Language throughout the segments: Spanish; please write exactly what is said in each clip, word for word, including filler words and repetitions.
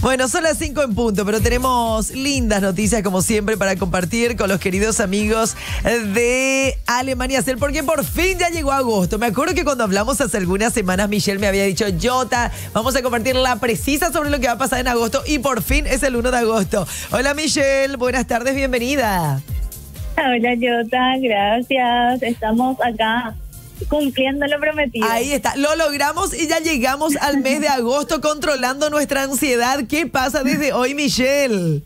Bueno, son las cinco en punto, pero tenemos lindas noticias como siempre para compartir con los queridos amigos de Alemania Cel, porque por fin ya llegó agosto. Me acuerdo que cuando hablamos hace algunas semanas, Michelle me había dicho, Jota, vamos a compartir la precisa sobre lo que va a pasar en agosto, y por fin es el uno de agosto. Hola Michelle, buenas tardes, bienvenida. Hola Jota, gracias. Estamos acá cumpliendo lo prometido. Ahí está, lo logramos y ya llegamos al mes de agosto controlando nuestra ansiedad. ¿Qué pasa desde hoy, Michelle?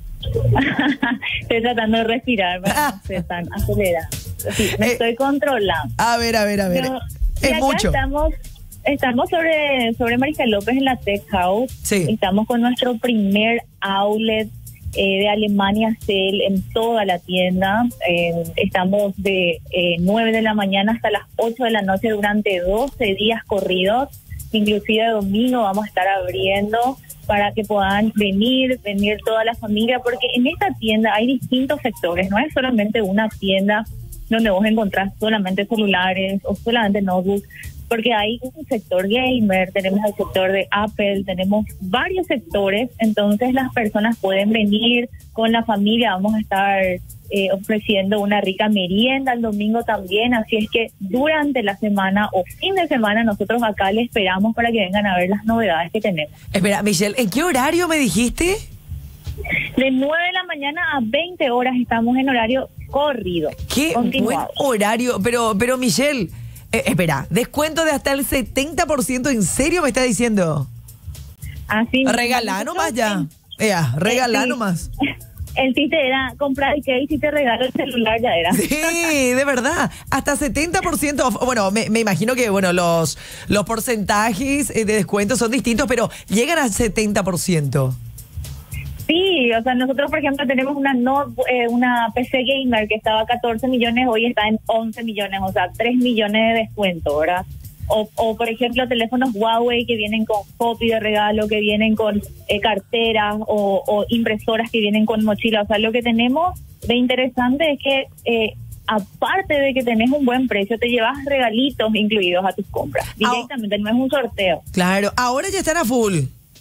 Estoy tratando de respirar, ¿verdad? Se están acelerando. Sí, me eh, estoy controlando. A ver, a ver, a ver. Pero, es mucho. Estamos, estamos sobre, sobre Mariscal López en la Tech House. Sí. Estamos con nuestro primer outlet Eh, de Alemania Cel en toda la tienda. Eh, estamos de eh, nueve de la mañana hasta las ocho de la noche durante doce días corridos. Inclusive domingo vamos a estar abriendo para que puedan venir, venir toda la familia, porque en esta tienda hay distintos sectores, no es solamente una tienda donde vos encontrás solamente celulares o solamente notebooks, porque hay un sector gamer, tenemos el sector de Apple, tenemos varios sectores, entonces las personas pueden venir con la familia, vamos a estar eh, ofreciendo una rica merienda el domingo también, así es que durante la semana o fin de semana nosotros acá les esperamos para que vengan a ver las novedades que tenemos. Espera, Michelle, ¿en qué horario me dijiste? De nueve de la mañana a veinte horas estamos en horario corrido. Qué buen horario, pero, pero Michelle... Eh, espera, descuento de hasta el setenta por ciento, ¿en serio me está diciendo? Así. Regalá nomás ya. Ea, regalá sí. nomás. El chiste era comprar y que si te regalo el celular ya era. Sí, de verdad. Hasta setenta por ciento off. Bueno, me, me imagino que bueno los, los porcentajes de descuento son distintos, pero llegan al setenta por ciento. Sí, o sea, nosotros, por ejemplo, tenemos una no, eh, una P C gamer que estaba a catorce millones, hoy está en once millones, o sea, tres millones de descuento, ¿verdad? O, o por ejemplo, teléfonos Huawei que vienen con copy de regalo, que vienen con eh, carteras o, o impresoras que vienen con mochila. O sea, lo que tenemos de interesante es que, eh, aparte de que tenés un buen precio, te llevas regalitos incluidos a tus compras. Directamente, ah, no es un sorteo. Claro, ahora ya están a full.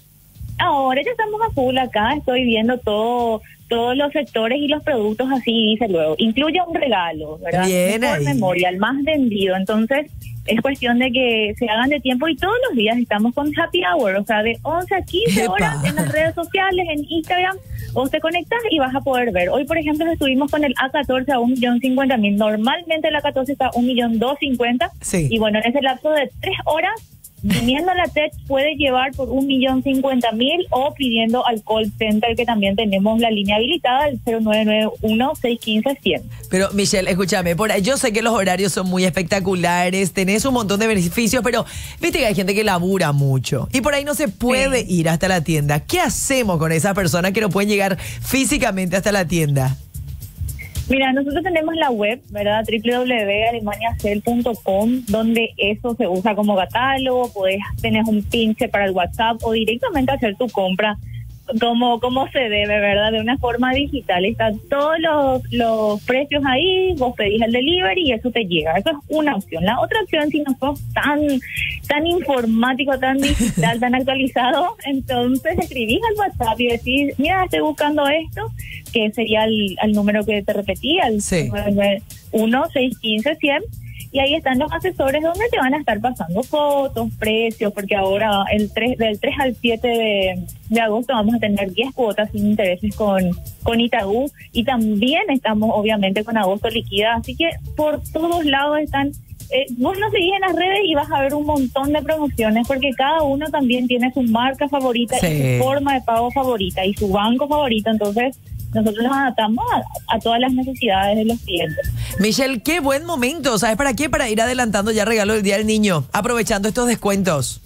Ahora ya estamos a full acá, estoy viendo todo, todos los sectores y los productos así, dice luego. Incluye un regalo, ¿verdad? Bien Mejor ahí. memoria, el más vendido. Entonces, es cuestión de que se hagan de tiempo y todos los días estamos con Happy Hour, o sea, de once a quince Epa. horas en las redes sociales, en Instagram, vos te conectas y vas a poder ver. Hoy, por ejemplo, estuvimos con el A catorce a un millón cincuenta mil. Normalmente el A catorce está a un millón doscientos cincuenta. Sí. Y bueno, en ese lapso de tres horas, viniendo a la T E C puede llevar por un millón cincuenta mil o pidiendo al call center, que también tenemos la línea habilitada, el cero nueve nueve uno, seis uno cinco, cien. Pero Michelle, escúchame, por ahí, yo sé que los horarios son muy espectaculares, tenés un montón de beneficios, pero viste que hay gente que labura mucho y por ahí no se puede sí. ir hasta la tienda. ¿Qué hacemos con esas personas que no pueden llegar físicamente hasta la tienda? Mira, nosotros tenemos la web, ¿verdad? doble u doble u doble u punto alemania cel punto com, donde eso se usa como catálogo, puedes tener un pinche para el WhatsApp o directamente hacer tu compra como, como se debe, ¿verdad? De una forma digital. Están todos los, los precios ahí, vos pedís el delivery y eso te llega. Eso es una opción. La otra opción, si no sos tan, tan informático, tan digital, tan actualizado, entonces escribís al WhatsApp y decís, mira, estoy buscando esto, que sería el, el número que te repetí, al sí. nueve nueve uno, seis uno cinco, cien. Y ahí están los asesores donde te van a estar pasando fotos, precios, porque ahora el tres, del tres al siete de, de agosto vamos a tener diez cuotas sin intereses con, con Itaú, y también estamos obviamente con agosto liquida, así que por todos lados están. Eh, vos nos seguís en las redes y vas a ver un montón de promociones, porque cada uno también tiene su marca favorita, sí. y su forma de pago favorita y su banco favorito, entonces nosotros nos adaptamos a, a todas las necesidades de los clientes. Michelle, qué buen momento, ¿sabes para qué? Para ir adelantando ya regalo del Día del Niño, aprovechando estos descuentos.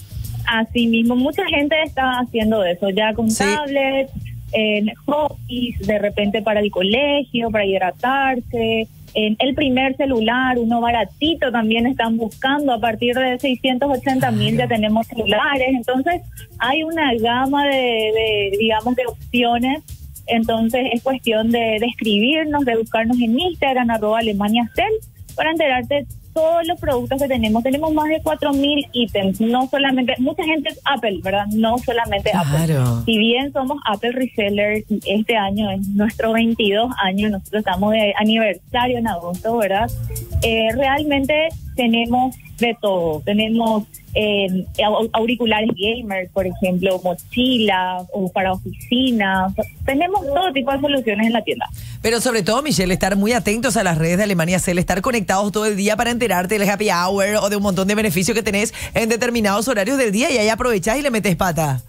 Así mismo, mucha gente está haciendo eso, ya con sí. tablets, en hobbies, de repente para el colegio, para hidratarse, en el primer celular, uno baratito también están buscando, a partir de seiscientos ochenta mil ya tenemos celulares, entonces hay una gama de, de digamos, de opciones. Entonces es cuestión de, de escribirnos, de buscarnos en Instagram, arroba Alemania Cel, para enterarte todos los productos que tenemos. Tenemos más de cuatro mil ítems, no solamente, mucha gente es Apple, ¿verdad? No solamente claro. Apple. Si bien somos Apple Reseller, este año es nuestro veintidós años, nosotros estamos de aniversario en agosto, ¿verdad? Eh, realmente tenemos de todo. Tenemos eh, auriculares gamers, por ejemplo, mochilas o para oficinas. Tenemos todo tipo de soluciones en la tienda. Pero sobre todo, Michelle, estar muy atentos a las redes de Alemania Cell, estar conectados todo el día para enterarte del happy hour o de un montón de beneficios que tenés en determinados horarios del día y ahí aprovechás y le metes pata.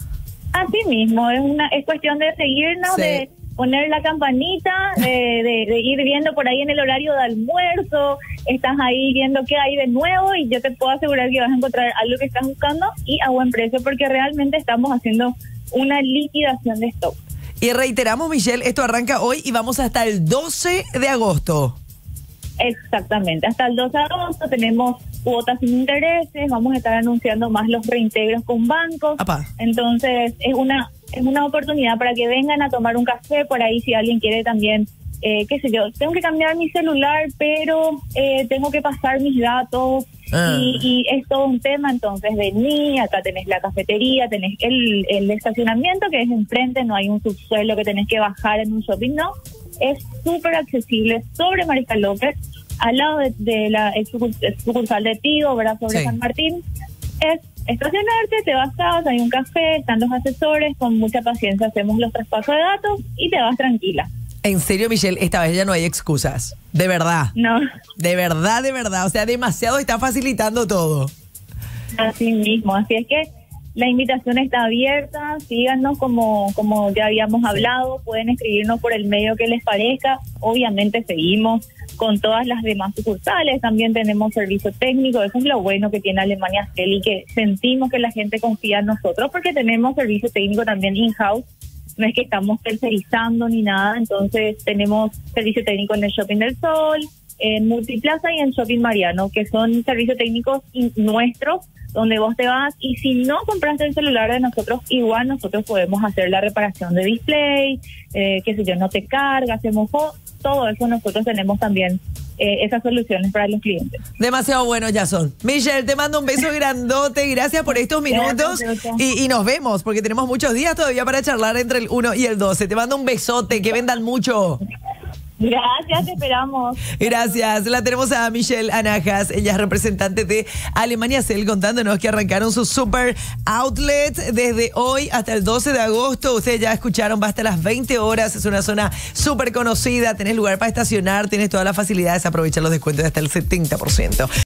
Así mismo, es una es cuestión de seguirnos, sí. de poner la campanita, de, de, de ir viendo por ahí en el horario de almuerzo, estás ahí viendo qué hay de nuevo y yo te puedo asegurar que vas a encontrar algo que estás buscando y a buen precio porque realmente estamos haciendo una liquidación de stock. Y reiteramos, Michelle, esto arranca hoy y vamos hasta el doce de agosto. Exactamente, hasta el doce de agosto tenemos cuotas sin intereses, vamos a estar anunciando más los reintegros con bancos. Apá. Entonces es una es una oportunidad para que vengan a tomar un café por ahí si alguien quiere también, eh, qué sé yo, tengo que cambiar mi celular, pero eh, tengo que pasar mis datos ah. y, y es todo un tema, entonces vení, acá tenés la cafetería, tenés el, el estacionamiento que es enfrente, no hay un subsuelo que tenés que bajar en un shopping, no, es súper accesible sobre Mariscal López, al lado de, de la sucursal de Tigo, ¿verdad? Sobre sí. San Martín, es estacionarte, te vas a, hay un café, están los asesores, con mucha paciencia hacemos los traspasos de datos y te vas tranquila. En serio, Michelle, esta vez ya no hay excusas, de verdad. No. De verdad, de verdad, o sea, demasiado está facilitando todo. Así mismo, así es que la invitación está abierta, síganos como, como ya habíamos hablado, pueden escribirnos por el medio que les parezca, obviamente seguimos con todas las demás sucursales, también tenemos servicio técnico, eso es lo bueno que tiene Alemania Cell y que sentimos que la gente confía en nosotros porque tenemos servicio técnico también in-house, no es que estamos tercerizando ni nada, entonces tenemos servicio técnico en el Shopping del Sol, en Multiplaza y en Shopping Mariano, que son servicios técnicos nuestros, donde vos te vas y si no compraste el celular de nosotros, igual nosotros podemos hacer la reparación de display, eh, qué sé yo, no te carga, hacemos todo eso, nosotros tenemos también eh, esas soluciones para los clientes. Demasiado bueno ya son. Michelle, te mando un beso grandote, gracias por estos minutos y, y nos vemos, porque tenemos muchos días todavía para charlar entre el uno y el doce. Te mando un besote, que vendan mucho. Gracias, te esperamos. Gracias. La tenemos a Michelle Anajas, ella es representante de Alemania Cell, contándonos que arrancaron su super outlet desde hoy hasta el doce de agosto. Ustedes ya escucharon, va hasta las veinte horas, es una zona súper conocida, tenés lugar para estacionar, tenés todas las facilidades, aprovecha los descuentos de hasta el setenta por ciento.